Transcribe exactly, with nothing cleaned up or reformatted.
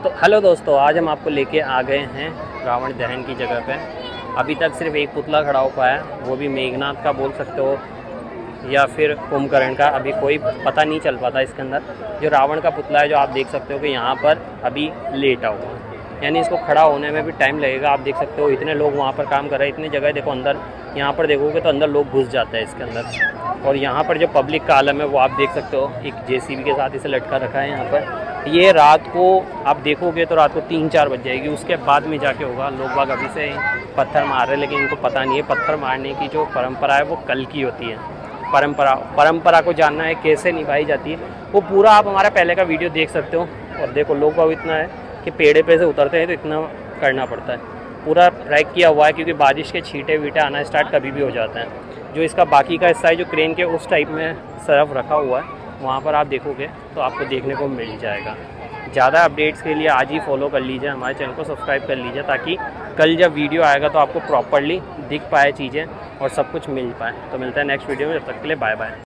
तो हेलो दोस्तों, आज हम आपको लेके आ गए हैं रावण दहन की जगह पे। अभी तक सिर्फ एक पुतला खड़ा हो पाया, वो भी मेघनाथ का बोल सकते हो या फिर कुंभकर्ण का। अभी कोई पता नहीं चल पाता इसके अंदर। जो रावण का पुतला है, जो आप देख सकते हो कि यहाँ पर अभी लेटा हुआ है, यानी इसको खड़ा होने में भी टाइम लगेगा। आप देख सकते हो इतने लोग वहाँ पर काम कर रहे हैं, इतनी जगह देखो अंदर। यहाँ पर देखोगे तो अंदर लोग घुस जाते हैं इसके अंदर। और यहाँ पर जो पब्लिक का आलम है वो आप देख सकते हो, एक जेसीबी के साथ इसे लटका रखा है यहाँ पर। ये रात को आप देखोगे तो रात को तीन चार बज जाएगी, उसके बाद में जाके होगा। लोग बाग अभी से पत्थर मार रहे हैं, लेकिन इनको पता नहीं है पत्थर मारने की जो परंपरा है वो कल की होती है। परंपरा परंपरा को जानना है कैसे निभाई जाती है, वो पूरा आप हमारा पहले का वीडियो देख सकते हो। और देखो लोग बाग इतना है कि पेड़े पे से उतरते हैं तो इतना करना पड़ता है। पूरा ट्रैक किया हुआ है, क्योंकि बारिश के छींटे वीटे आना स्टार्ट कभी भी हो जाते हैं। जो इसका बाकी का हिस्सा है, जो क्रेन के उस टाइप में सरफ रखा हुआ है, वहाँ पर आप देखोगे तो आपको देखने को मिल जाएगा। ज़्यादा अपडेट्स के लिए आज ही फॉलो कर लीजिए, हमारे चैनल को सब्सक्राइब कर लीजिए, ताकि कल जब वीडियो आएगा तो आपको प्रॉपरली दिख पाए चीज़ें और सब कुछ मिल पाए। तो मिलता है नेक्स्ट वीडियो में, जब तक के लिए बाय बाय।